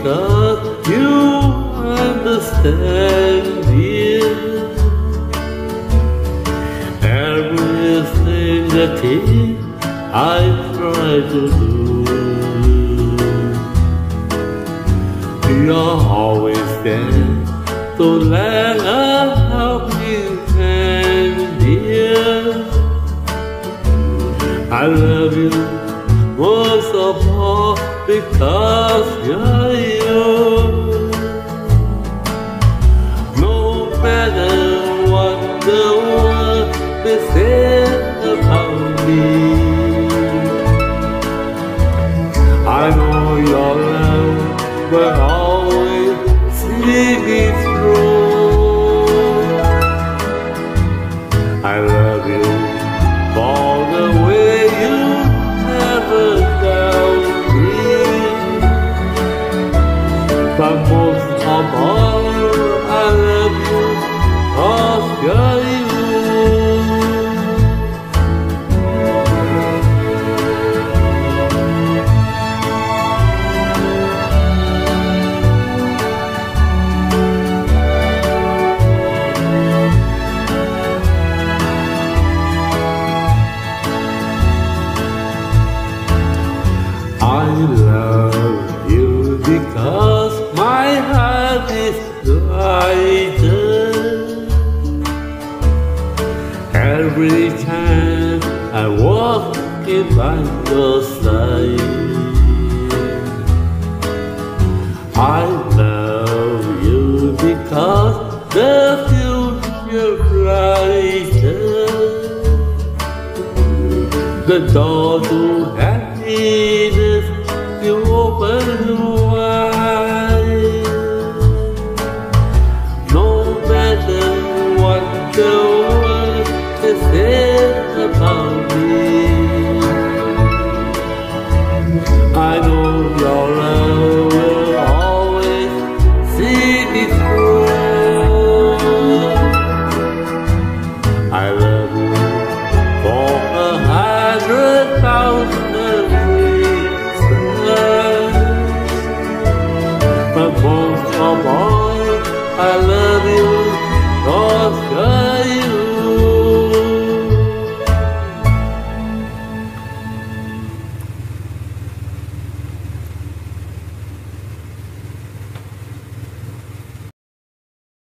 because you understand it. Everything that I try to do, you're always there to lend a helping hand, dear. I love you most of all because you're you. No matter what the world may say about me, I know your love will always see me through. I love you for the way you never doubt me, but most of all I love you 'cause you're you. I love you because my heart is lighter every time I walk in by your side. I love you because the future brighter, the door to happiness